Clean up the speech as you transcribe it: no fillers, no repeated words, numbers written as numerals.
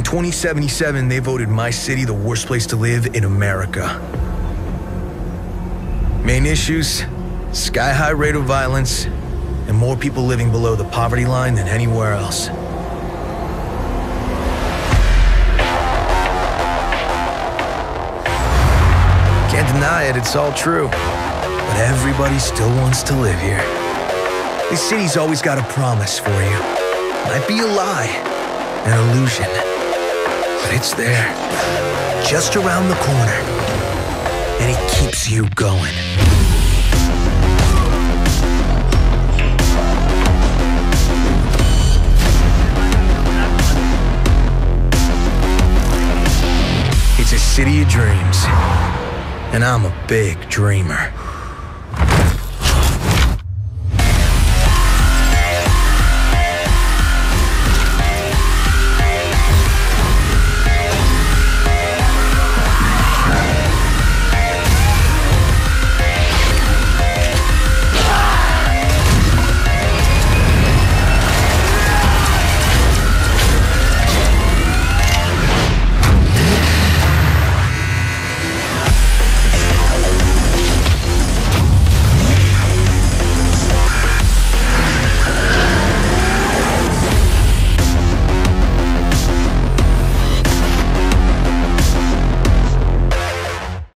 2077, they voted my city the worst place to live in America. Main issues, sky-high rate of violence, and more people living below the poverty line than anywhere else. Can't deny it, it's all true. But everybody still wants to live here. This city's always got a promise for you. Might be a lie, an illusion. But it's there, just around the corner. And it keeps you going. It's a city of dreams. And I'm a big dreamer.